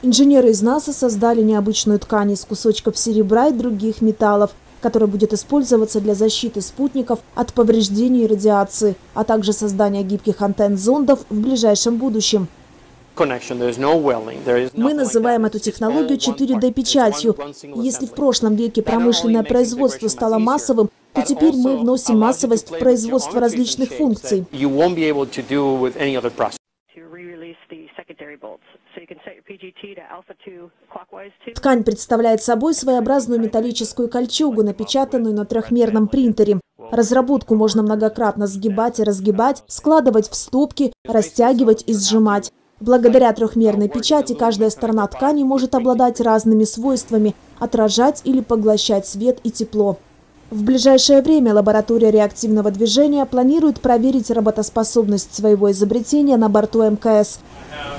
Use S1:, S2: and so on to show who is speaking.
S1: Инженеры из НАСА создали необычную ткань из кусочков серебра и других металлов, которая будет использоваться для защиты спутников от повреждений и радиации, а также создания гибких антенн зондов в ближайшем будущем. Мы называем эту технологию 4D-печатью. Если в прошлом веке промышленное производство стало массовым, то теперь мы вносим массовость в производство различных функций. Ткань представляет собой своеобразную металлическую кольчугу, напечатанную на трехмерном принтере. Разработку можно многократно сгибать и разгибать, складывать в стопки, растягивать и сжимать. Благодаря трехмерной печати каждая сторона ткани может обладать разными свойствами – отражать или поглощать свет и тепло. В ближайшее время лаборатория реактивного движения планирует проверить работоспособность своего изобретения на борту МКС.